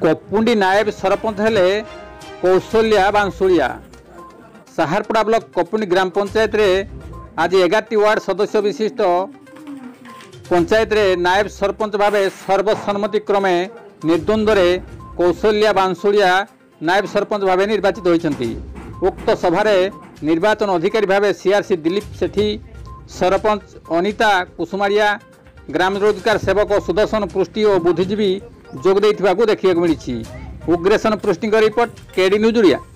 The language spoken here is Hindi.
कपुंडी नायब सरपंच हेले कौशल्या बांसुड़िया। साहारपड़ा ब्लॉक कपुंडी ग्राम पंचायत रे आज 11टी वार्ड सदस्य विशिष्ट पंचायत रे नायब सरपंच भावे सर्वसम्मति क्रमे निर्द्वंद्व कौशल्या बांसुड़िया नायब सरपंच भावे निर्वाचित होती। उक्त सभारे निर्वाचन अधिकारी भावे सीआरसी दिलीप सेठी, सरपंच अनिता कुसुमारिया, ग्राम रोजगार सेवक सुदर्शन पृष्टि और बुद्धिजीवी जोग देखा मिली। उग्रेशन पृष्टि रिपोर्ट केडी न्यूज ओडिया।